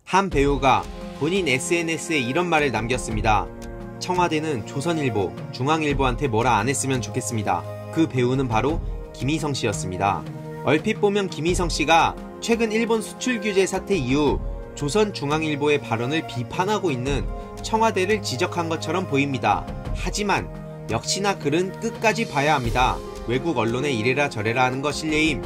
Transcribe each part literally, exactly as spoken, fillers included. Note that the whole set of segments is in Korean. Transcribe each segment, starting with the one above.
한 배우가 본인 에스엔에스에 이런 말을 남겼습니다. 청와대는 조선일보, 중앙일보한테 뭐라 안 했으면 좋겠습니다. 그 배우는 바로 김희성 씨였습니다. 얼핏 보면 김희성 씨가 최근 일본 수출 규제 사태 이후 조선중앙일보의 발언을 비판하고 있는 청와대를 지적한 것처럼 보입니다. 하지만 역시나 글은 끝까지 봐야 합니다. 외국 언론에 이래라 저래라 하는 거 실례임.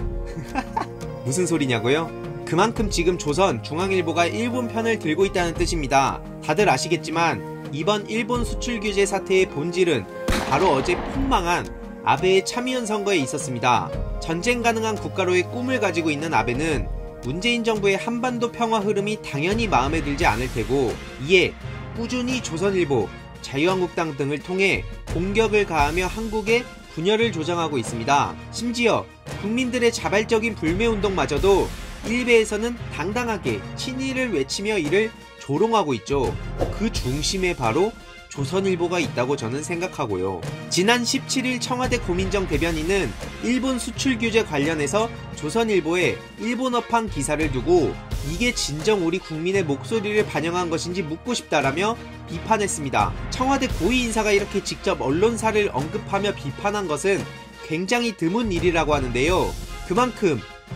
무슨 소리냐고요? 그만큼 지금 조선 중앙일보가 일본 편을 들고 있다는 뜻입니다. 다들 아시겠지만 이번 일본 수출 규제 사태의 본질은 바로 어제 폭망한 아베의 참의원 선거에 있었습니다. 전쟁 가능한 국가로의 꿈을 가지고 있는 아베는 문재인 정부의 한반도 평화 흐름이 당연히 마음에 들지 않을 테고, 이에 꾸준히 조선일보, 자유한국당 등을 통해 공격을 가하며 한국의 분열을 조장하고 있습니다. 심지어 국민들의 자발적인 불매운동마저도 일베에서는 당당하게 친일을 외치며 이를 조롱하고 있죠. 그 중심에 바로 조선일보가 있다고 저는 생각하고요. 지난 십칠일 청와대 고민정 대변인은 일본 수출 규제 관련해서 조선일보에 일본어판 기사를 두고 이게 진정 우리 국민의 목소리를 반영한 것인지 묻고 싶다라며 비판했습니다. 청와대 고위 인사가 이렇게 직접 언론사를 언급하며 비판한 것은 굉장히 드문 일이라고 하는데요. 그만큼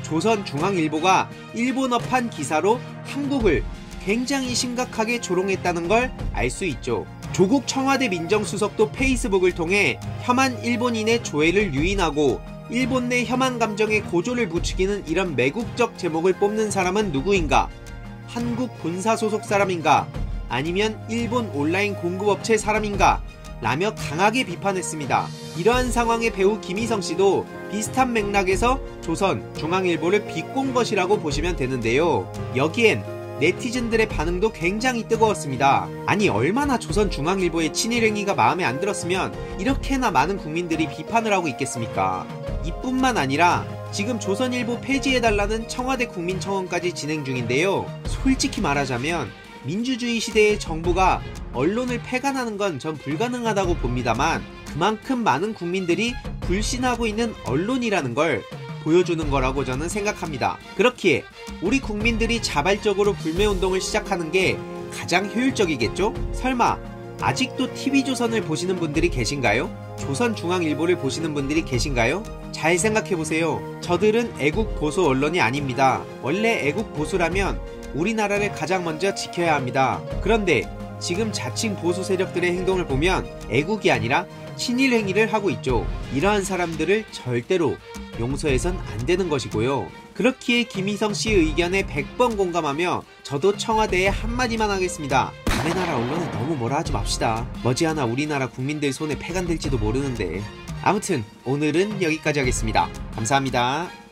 조선중앙일보가 일본어판 기사로 한국을 굉장히 심각하게 조롱했다는 걸 알 수 있죠. 조국 청와대 민정수석도 페이스북을 통해 혐한 일본인의 조회를 유인하고 일본 내 혐한 감정에 고조를 부추기는 이런 매국적 제목을 뽑는 사람은 누구인가? 한국 본사 소속 사람인가? 아니면 일본 온라인 공급업체 사람인가? 라며 강하게 비판했습니다. 이러한 상황에 배우 김희성 씨도 비슷한 맥락에서 조선, 중앙일보를 비꼰 것이라고 보시면 되는데요. 여기엔 네티즌들의 반응도 굉장히 뜨거웠습니다. 아니, 얼마나 조선 중앙일보의 친일 행위가 마음에 안 들었으면 이렇게나 많은 국민들이 비판을 하고 있겠습니까? 이뿐만 아니라 지금 조선일보 폐지해달라는 청와대 국민청원까지 진행 중인데요. 솔직히 말하자면 민주주의 시대의 정부가 언론을 폐간하는 건 전 불가능하다고 봅니다만, 그만큼 많은 국민들이 불신하고 있는 언론이라는 걸 보여주는 거라고 저는 생각합니다. 그렇기에 우리 국민들이 자발적으로 불매운동을 시작하는 게 가장 효율적이겠죠? 설마 아직도 티비조선을 보시는 분들이 계신가요? 조선중앙일보를 보시는 분들이 계신가요? 잘 생각해보세요. 저들은 애국 보수 언론이 아닙니다. 원래 애국 보수라면 우리나라를 가장 먼저 지켜야 합니다. 그런데 지금 자칭 보수 세력들의 행동을 보면 애국이 아니라 친일 행위를 하고 있죠. 이러한 사람들을 절대로 용서해선 안 되는 것이고요. 그렇기에 김희성 씨의 의견에 백 번 공감하며 저도 청와대에 한마디만 하겠습니다. 남의 나라 언론은 너무 뭐라 하지 맙시다. 머지않아 우리나라 국민들 손에 폐간될지도 모르는데. 아무튼 오늘은 여기까지 하겠습니다. 감사합니다.